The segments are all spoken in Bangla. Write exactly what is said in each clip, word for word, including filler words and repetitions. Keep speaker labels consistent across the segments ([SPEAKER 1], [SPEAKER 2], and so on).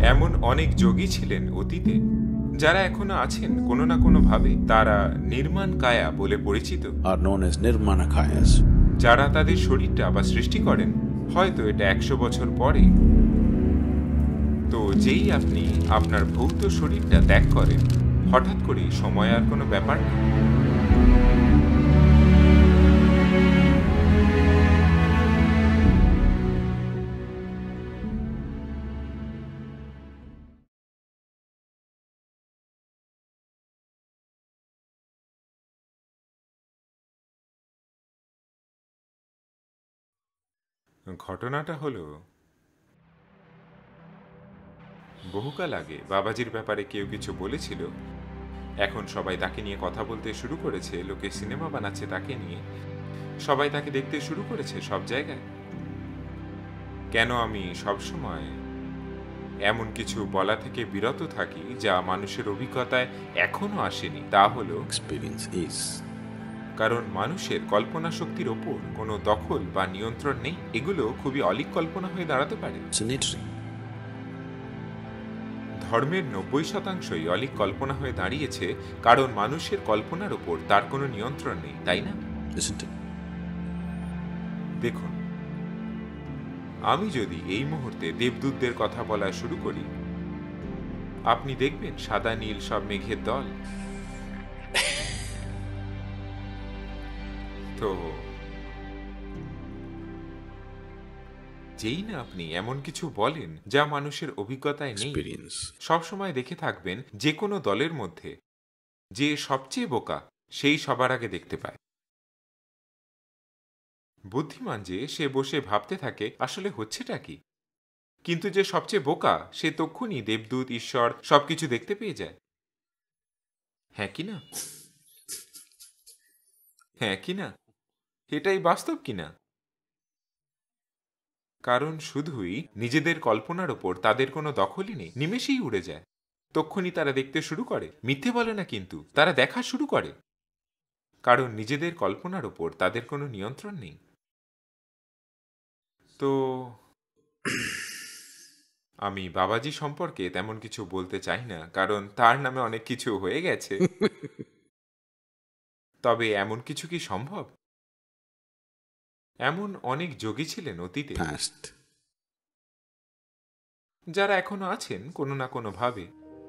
[SPEAKER 1] এমন অনেক যোগী ছিলেন অতীতে, যারা এখনো আছেন কোনো না কোনো ভাবে। তারা নির্মাণ কায়া বলে পরিচিত,
[SPEAKER 2] are known as nirmana kayas.
[SPEAKER 1] যারা তাদের শরীরটা আবার সৃষ্টি করেন হয়তো এটা একশো বছর পরে। তো যেই আপনি আপনার ভৌত শরীরটা ত্যাগ করেন, হঠাৎ করেই সময় আর কোনো ব্যাপার নেই। ঘটনাটা হলো, বহুকাল আগে বাবাজির ব্যাপারে কেউ কিছু বলেছিল। এখন সবাই তাকে নিয়ে কথা বলতে শুরু করেছে, লোকে সিনেমা বানাচ্ছে তাকে নিয়ে, সবাই তাকে দেখতে শুরু করেছে সব জায়গায়। কেন আমি সবসময় এমন কিছু বলা থেকে বিরত থাকি যা মানুষের অভিজ্ঞতায় এখনো আসেনি, তা হলো
[SPEAKER 2] Experience is.
[SPEAKER 1] কারণ মানুষের কল্পনা শক্তির ওপর কোনো দখল বা নিয়ন্ত্রণ নেই। এগুলো খুবই অলীক কল্পনা হয়ে দাঁড়াতে পারে।
[SPEAKER 2] It's an entry.
[SPEAKER 1] ধর্মের নব্বই শতাংশই অলীক কল্পনা হয়ে দাঁড়িয়েছে, কারণ মানুষের কল্পনার ওপর তার কোনো নিয়ন্ত্রণ নেই, তাই না?
[SPEAKER 2] Isn't it?
[SPEAKER 1] দেখুন, আমি যদি এই মুহূর্তে দেবদূতদের কথা বলা শুরু করি, আপনি দেখবেন সাদা নীল সব মেঘের দল। তো যেই না আপনি এমন কিছু বলেন যা মানুষের অভিজ্ঞতায় নেই,
[SPEAKER 2] Experience.
[SPEAKER 1] সবসময় দেখে থাকবেন যে কোনো দলের মধ্যে যে সবচেয়ে বোকা সেই সবার আগে দেখতে পায়। বুদ্ধিমান যে সে বসে ভাবতে থাকে আসলে হচ্ছেটা কি, কিন্তু যে সবচেয়ে বোকা সে তক্ষুনি দেবদূত, ঈশ্বর সবকিছু দেখতে পেয়ে যায়। হ্যাঁ কি না? হ্যাঁ কি না? এটাই বাস্তব কিনা? কারণ শুধুই নিজেদের কল্পনার ওপর তাদের কোনো দখলই নেই, নিমেষেই উড়ে যায়। তক্ষুনি তারা দেখতে শুরু করে, মিথ্যে বলে না কিন্তু, তারা দেখা শুরু করে, কারণ নিজেদের কল্পনার ওপর তাদের কোনো নিয়ন্ত্রণ নেই। তো আমি বাবাজি সম্পর্কে তেমন কিছু বলতে চাই না, কারণ তার নামে অনেক কিছু হয়ে গেছে। তবে এমন কিছু কি সম্ভব? এমন অনেক যোগী ছিলেন অতীতে,
[SPEAKER 2] Past.
[SPEAKER 1] যারা এখনো আছেন কোনো না কোনো ভাবে।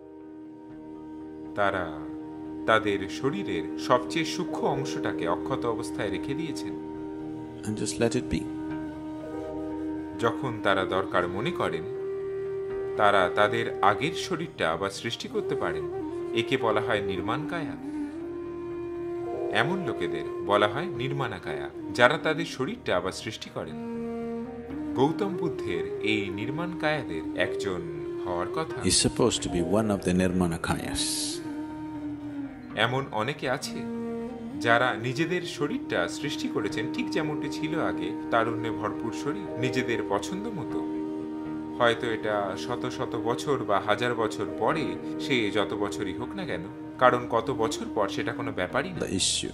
[SPEAKER 1] তারা তাদের শরীরের সবচেয়ে সূক্ষ্ম অংশটাকে অক্ষত অবস্থায় রেখে দিয়েছেন।
[SPEAKER 2] And just let it be.
[SPEAKER 1] যখন তারা দরকার মনে করেন, তারা তাদের আগের শরীরটা আবার সৃষ্টি করতে পারেন। একে বলা হয় নির্মাণ কায়া। এমন লোকেদের বলা হয় নির্মাণা কায়া, যারা তাদের শরীরটা আবার সৃষ্টি করেন। গৌতম বুদ্ধের এই নির্মাণ কায়াদের একজন হওয়ার কথা।
[SPEAKER 2] Is supposed to be one of the nirmana kayas.
[SPEAKER 1] এমন অনেকে আছে যারা নিজেদের শরীরটা সৃষ্টি করেছেন ঠিক যেমনটি ছিল আগে, তারুণ্যে ভরপুর শরীর, নিজেদের পছন্দ মতো। হয়তো এটা শত শত বছর বা হাজার বছর পরে, সে যত বছরই হোক না কেন, কারণ কত বছর পর সেটা কোনো ব্যাপারই না।
[SPEAKER 2] The issue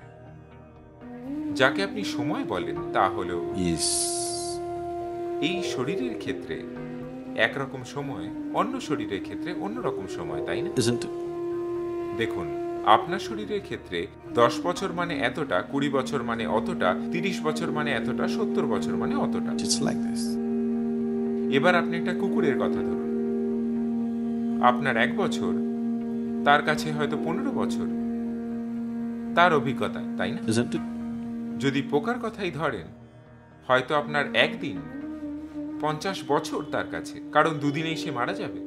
[SPEAKER 1] যাকে আপনি সময় বলেন তা হলো
[SPEAKER 2] is
[SPEAKER 1] এই শরীরের ক্ষেত্রে একরকম সময়, অন্য শরীরের ক্ষেত্রে অন্যরকম সময়, তাই না?
[SPEAKER 2] isn't it?
[SPEAKER 1] দেখুন, আপনার শরীরের ক্ষেত্রে দশ বছর মানে এতটা, কুড়ি বছর মানে অতটা, তিরিশ বছর মানে এতটা, সত্তর বছর মানে অতটা।
[SPEAKER 2] It's like this.
[SPEAKER 1] এবার আপনি একটা কুকুরের কথা ধরুন, আপনার এক বছর তার কাছে হয়তো পনেরো বছর, তার অভিজ্ঞতা, তাই না?
[SPEAKER 2] Isn't it?
[SPEAKER 1] যদি পোকার কথাই ধরেন, হয়তো আপনার একদিন পঞ্চাশ বছর তার কাছে, কারণ দুদিনেই সে মারা যাবে।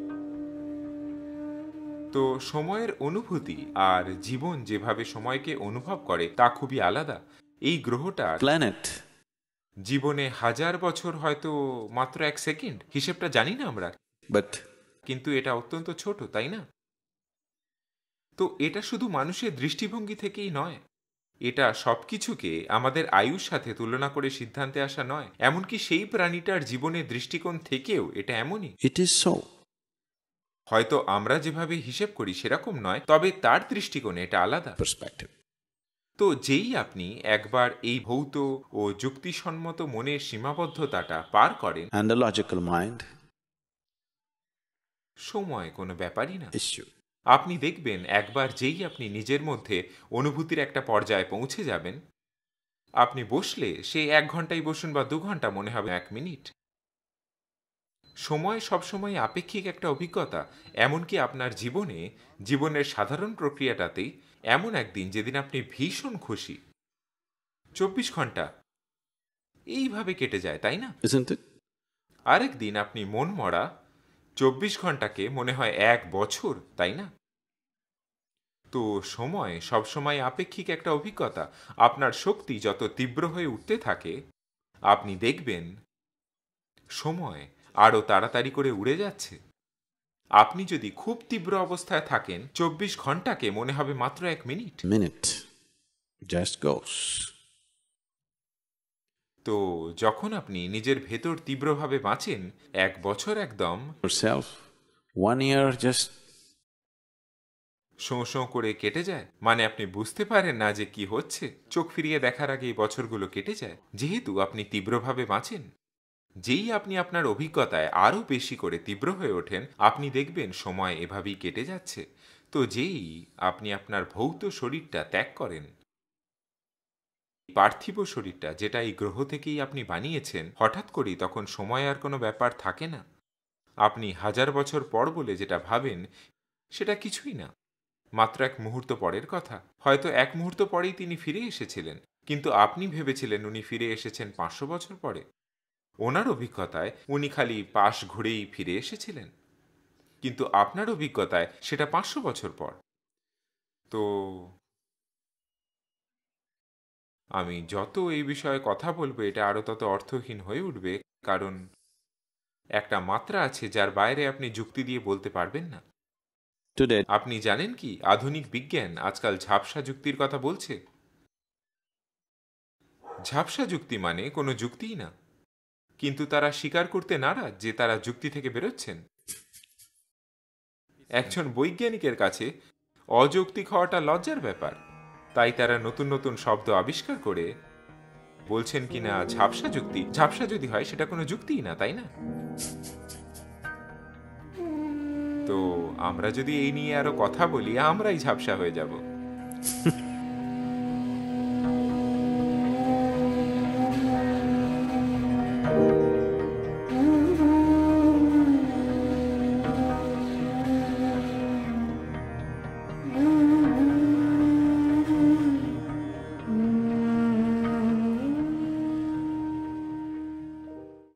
[SPEAKER 1] তো সময়ের অনুভূতি আর জীবন যেভাবে সময়কে অনুভব করে তা খুবই আলাদা। এই গ্রহটা
[SPEAKER 2] Planet.
[SPEAKER 1] জীবনে হাজার বছর হয়তো মাত্র এক সেকেন্ড, হিসেবটা জানি না আমরা,
[SPEAKER 2] But
[SPEAKER 1] কিন্তু এটা অত্যন্ত ছোট, তাই না? তো এটা শুধু মানুষের দৃষ্টিভঙ্গি থেকেই নয়, এটা সবকিছুকে আমাদের আয়ুর সাথে তুলনা করে সিদ্ধান্তে আসা নয়। এমনকি সেই প্রাণীটার জীবনের দৃষ্টিকোণ থেকেও এটা এমনই।
[SPEAKER 2] it is so.
[SPEAKER 1] হয়তো আমরা যেভাবে হিসেব করি সেরকম নয়, তবে তার দৃষ্টিকোণে এটা আলাদা।
[SPEAKER 2] Perspective.
[SPEAKER 1] তো যেই আপনি একবার এই ভৌত ও যুক্তিসম্মত মনের সীমাবদ্ধতাটা পার করেন,
[SPEAKER 2] And the logical mind.
[SPEAKER 1] সময় কোনো ব্যাপারই না।
[SPEAKER 2] issue.
[SPEAKER 1] আপনি দেখবেন একবার যেই আপনি নিজের মধ্যে অনুভূতির একটা পর্যায়ে পৌঁছে যাবেন, আপনি বসলে সে এক ঘন্টাই বসুন বা দু ঘন্টা মনে হবে এক মিনিট। সময় সবসময় আপেক্ষিক একটা অভিজ্ঞতা। এমনকি আপনার জীবনে, জীবনের সাধারণ প্রক্রিয়াটাতেই এমন একদিন যেদিন আপনি ভীষণ খুশি, চব্বিশ ঘন্টা এইভাবে কেটে যায়, তাই না?
[SPEAKER 2] Isn't it?
[SPEAKER 1] আরেক দিন আপনি মন মরা, চব্বিশ ঘন্টাকে মনে হয় এক বছর, তাই না? তো সময় সবসময় আপেক্ষিক একটা অভিজ্ঞতা। আপনার শক্তি যত তীব্র হয়ে উঠতে থাকে, আপনি দেখবেন সময় আরো তাড়াতাড়ি করে উড়ে যাচ্ছে। আপনি যদি খুব তীব্র অবস্থায় থাকেন, চব্বিশ ঘন্টাকে মনে হবে মাত্র এক মিনিট।
[SPEAKER 2] Minute just goes.
[SPEAKER 1] তো যখন আপনি নিজের ভেতর তীব্রভাবে বাঁচেন, এক বছর একদম
[SPEAKER 2] Yourself, one year just
[SPEAKER 1] শোঁ শোঁ করে কেটে যায়। মানে আপনি বুঝতে পারেন না যে কি হচ্ছে, চোখ ফিরিয়ে দেখার আগে এই বছরগুলো কেটে যায়, যেহেতু আপনি তীব্রভাবে বাঁচেন। যেই আপনি আপনার অভিজ্ঞতায় আরো বেশি করে তীব্র হয়ে ওঠেন, আপনি দেখবেন সময় এভাবেই কেটে যাচ্ছে। তো যেই আপনি আপনার ভৌত শরীরটা ত্যাগ করেন, পার্থিব শরীরটা যেটা এই গ্রহ থেকেই আপনি বানিয়েছেন, হঠাৎ করেই তখন সময় আর কোনো ব্যাপার থাকে না। আপনি হাজার বছর পর বলে যেটা ভাবেন, সেটা কিছুই না, মাত্র এক মুহূর্ত পরের কথা। হয়তো এক মুহূর্ত পরেই তিনি ফিরে এসেছিলেন, কিন্তু আপনি ভেবেছিলেন উনি ফিরে এসেছেন পাঁচশো বছর পরে। ওনার অভিজ্ঞতায় উনি খালি পাশ ঘুরেই ফিরে এসেছিলেন, কিন্তু আপনার অভিজ্ঞতায় সেটা পাঁচশো বছর পর। তো আমি যত এই বিষয়ে কথা বলবো, এটা আরো তত অর্থহীন হয়ে উঠবে, কারণ একটা মাত্রা আছে যার বাইরে আপনি যুক্তি দিয়ে বলতে পারবেন না।
[SPEAKER 2] today.
[SPEAKER 1] আপনি জানেন কি, আধুনিক বিজ্ঞান আজকাল ঝাপসা যুক্তির কথা বলছে। ঝাপসা যুক্তি মানে কোনো যুক্তিই না, কিন্তু তারা স্বীকার করতে নারাজ যে তারা যুক্তি থেকে বেরোচ্ছেন। একজন বৈজ্ঞানিকের কাছে অযৌক্তিক হওয়াটা লজ্জার ব্যাপার, তাই তারা নতুন নতুন শব্দ আবিষ্কার করে বলছেন কিনা ঝাপসা যুক্তি। ঝাপসা যদি হয় সেটা কোনো যুক্তিই না, তাই না? তো আমরা যদি এই নিয়ে আরো কথা বলি, আমরাই ঝাপসা হয়ে যাব।